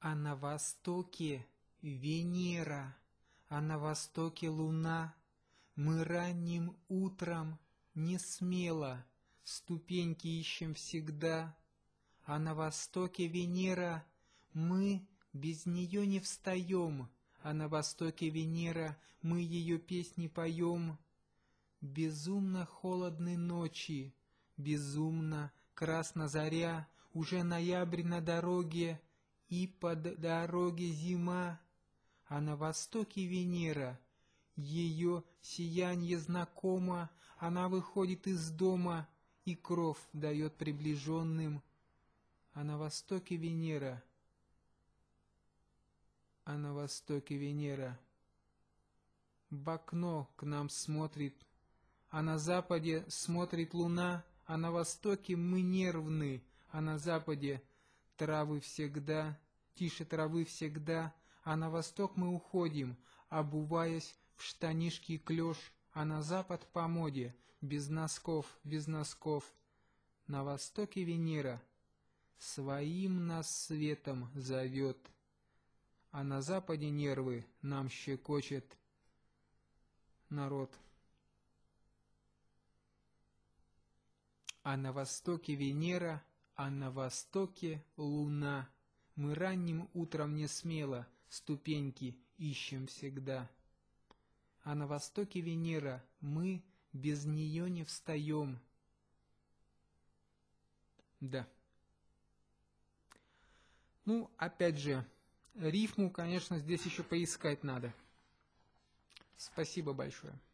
А на востоке Венера, а на востоке Луна. Мы ранним утром не смело ступеньки ищем всегда. А на востоке Венера, мы без нее не встаем. А на востоке Венера, мы ее песни поем. Безумно холодны ночи, безумно красна заря, уже ноябрь на дороге, и по дороге зима. А на востоке Венера, ее сиянье знакомо, она выходит из дома и кров дает приближенным. А на востоке Венера, а на востоке Венера, в окно к нам смотрит, а на западе смотрит луна, а на востоке мы нервны, а на западе травы всегда, тише травы всегда, а на восток мы уходим, обуваясь в штанишки и клеш, а на запад по моде, без носков, без носков. На востоке Венера своим нас светом зовет, а на западе нервы нам щекочет народ. А на востоке Венера, а на востоке Луна. Мы ранним утром не смело ступеньки ищем всегда. А на востоке Венера, мы без нее не встаем. Да. Ну, опять же, рифму, конечно, здесь еще поискать надо. Спасибо большое.